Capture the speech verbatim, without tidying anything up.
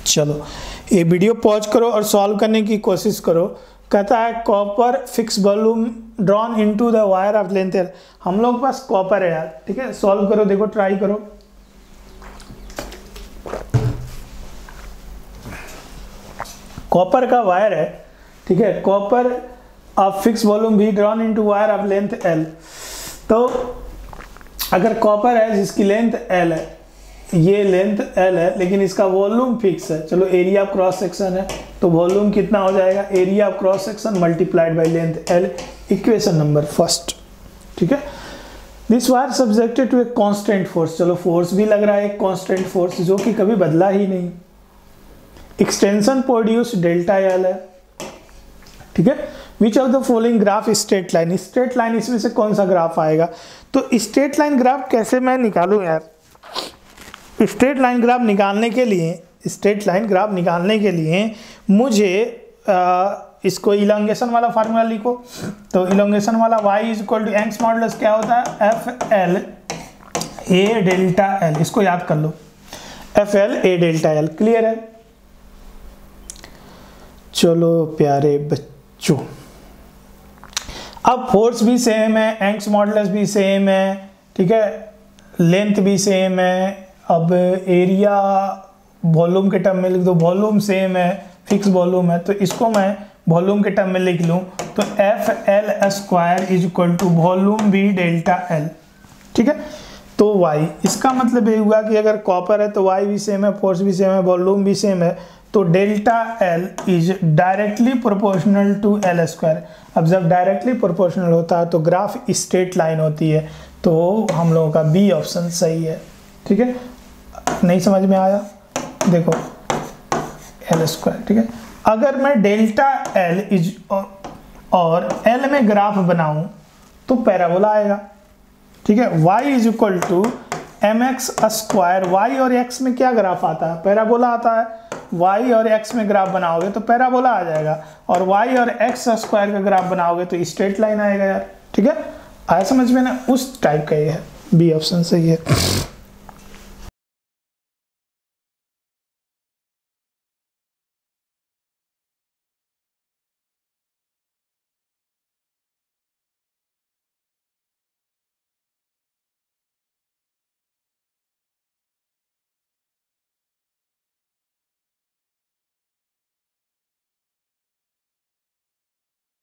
चलो ये video pause करो और सॉल्व करने की कोशिश करो। कहता है copper fix volume drawn into the wire of length L. हम लोग के पास कॉपर है यार, ठीक है। सॉल्व करो, देखो ट्राई करो। कॉपर का वायर है, ठीक है। कॉपर ऑफ फिक्स वॉल्यूम भी drawn into wire of length L. तो अगर कॉपर है जिसकी लेंथ एल है, ये लेंथ एल है लेकिन इसका वॉल्यूम फिक्स है, चलो एरिया ऑफ क्रॉस सेक्शन है तो वॉल्यूम कितना हो जाएगा, area of cross section multiplied by length L, equation number first, ठीक है। This wire subjected to a constant force, चलो फोर्स भी लग रहा है एक कांस्टेंट फोर्स जो कि कभी बदला ही नहीं। एक्सटेंशन प्रोड्यूस डेल्टा एल है, ठीक है। Which of the following graph straight line, straight line इसमें से कौन सा ग्राफ आएगा। तो स्ट्रेट लाइन ग्राफ कैसे मैं निकालूं यार। स्ट्रेट लाइन ग्राफ निकालने के लिए स्ट्रेट लाइन ग्राफ निकालने के लिए मुझे आ, इसको इलोंगेशन वाला फार्मूला लिखो। तो इलोंगेशन वाला y is equal to Young's modulus क्या होता है, F L A delta L, इसको याद कर लो, F L A delta L. Clear है। चलो प्यारे बच्चों, अब फोर्स भी सेम है, यंग्स मॉडुलस भी सेम है, ठीक है, लेंथ भी सेम है। अब एरिया वॉल्यूम के टर्म में लिख दो, वॉल्यूम सेम है, फिक्स वॉल्यूम है, तो इसको मैं वॉल्यूम के टर्म में लिख लूँ तो F L square is equal to volume B delta L, ठीक है। तो y, इसका मतलब ये हुआ कि अगर कॉपर है तो y भी सेम है, फोर्स भी सेम है, वॉल्यूम भी सेम है, तो delta L is directly proportional to L square. अब जब डायरेक्टली प्रोपोर्शनल होता है तो ग्राफ स्ट्रेट लाइन होती है, तो हम लोगों का बी ऑप्शन सही है, ठीक है। नहीं समझ में आया, देखो एल स्क्वायर, ठीक है। अगर मैं डेल्टा एल इज और एल में ग्राफ बनाऊं तो पैराबोला आएगा, ठीक है। y is equal to M X square, Y और x में क्या ग्राफ आता है, पैराबोला आता है। y और x में ग्राफ बनाओगे तो पैराबोला आ जाएगा, और y और x स्क्वायर का ग्राफ बनाओगे तो स्ट्रेट लाइन आएगा यार, ठीक है। आया समझ में ना, उस टाइप का ये है, बी ऑप्शन सही है।